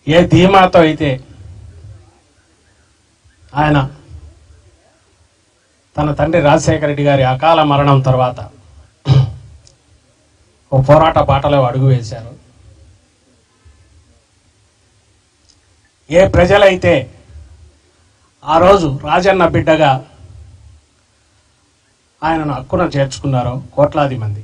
ఏ ధీమాతో అయితే ఆయన తన తండ్రి రాజశేఖర రెడ్డి గారి అకాల మరణం తర్వాత ఓ పోరాట బాటలో అడుగు వేశారు. ఏ ప్రజలైతే ఆ రోజు రాజన్న బిడ్డగా ఆయనను హక్కున చేర్చుకున్నారో కోట్లాది మంది,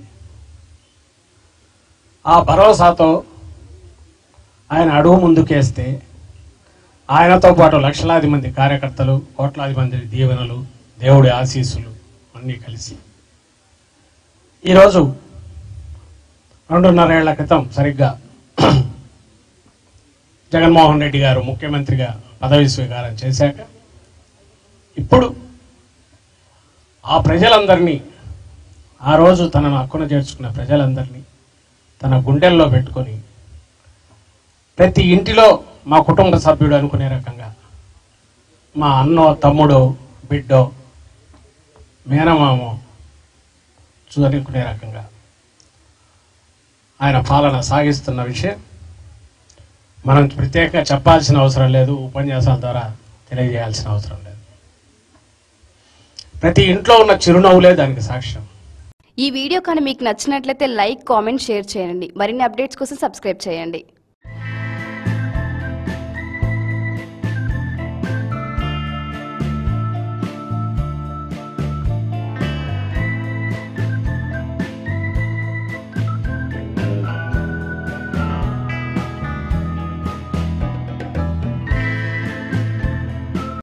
ఆ భరోసాతో ఆయన అడుగు ముందుకేస్తే ఆయనతో పాటు లక్షలాది మంది కార్యకర్తలు, కోట్లాది మంది దీవెనలు, దేవుడి ఆశీస్సులు అన్నీ కలిసి ఈరోజు 2.5 ఏళ్ల క్రితం సరిగ్గా జగన్మోహన్ రెడ్డి గారు ముఖ్యమంత్రిగా పదవి స్వీకారం చేశాక ఇప్పుడు ఆ ప్రజలందరినీ, ఆ రోజు తనను హక్కున చేర్చుకున్న ప్రజలందరినీ తన గుండెల్లో పెట్టుకొని ప్రతి ఇంటిలో మా కుటుంబ సభ్యుడు అనుకునే రకంగా, మా అన్నో తమ్ముడో బిడ్డో మేనమామో అనుకునే రకంగా ఆయన పాలన సాగిస్తున్న విషయం మనం ప్రత్యేకంగా చెప్పాల్సిన అవసరం లేదు, ఉపన్యాసాల ద్వారా తెలియజేయాల్సిన అవసరం లేదు. ప్రతి ఇంట్లో ఉన్న చిరునవ్వులే దానికి సాక్ష్యం. ఈ వీడియో కానీ మీకు నచ్చినట్లయితే లైక్, కామెంట్, షేర్ చేయండి. మరిన్ని అప్డేట్స్ కోసం సబ్స్క్రైబ్ చేయండి.